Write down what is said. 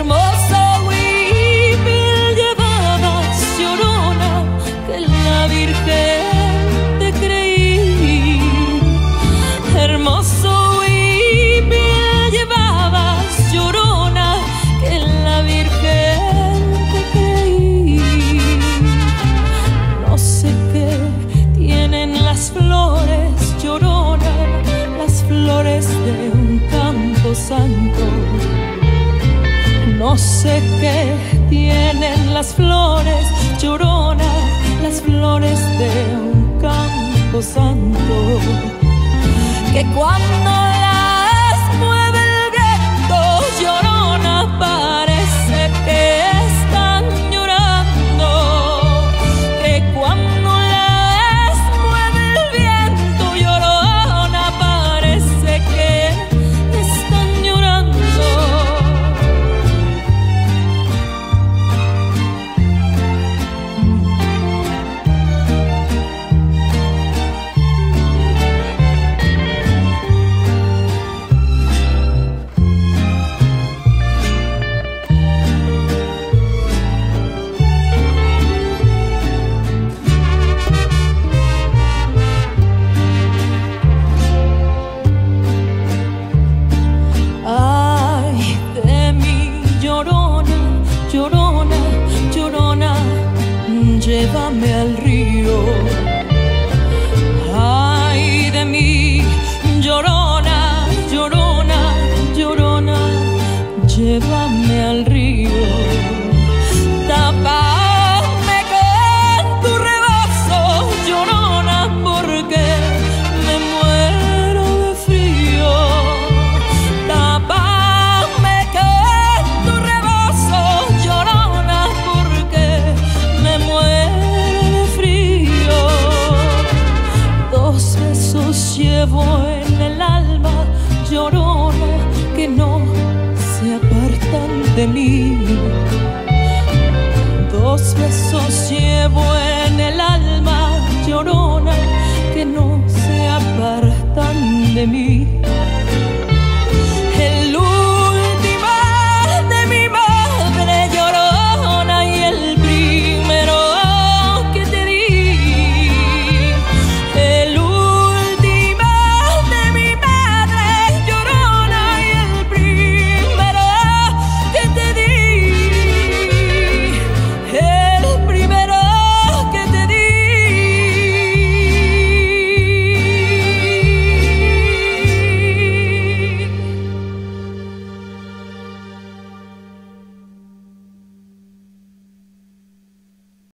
Hermoso huipil llevabas, llorona, que la Virgen te creí. Hermoso huipil llevabas, llorona, que la Virgen te creí. No sé qué tienen las flores, llorona, las flores de un campo santo. No sé qué tienen las flores, llorona, las flores de un campo santo, que cuando las mueve el viento, llorona, parece que están llorando, que cuando las mueve el viento, llorona, parece que están llorando. Llorona, llorona, llévame al río. Ay de mí, llorona, llorona, llorona, llévame al río. Tápame con tu rebozo, llorona, porque me muero de frío. Tápame con tu rebozo, llorona, porque me muero de frío. Dos besos llevo en el alma, llorona, que no se apartan de mí. Dos besos llevo en el alma, llorona, que no se apartan de mí.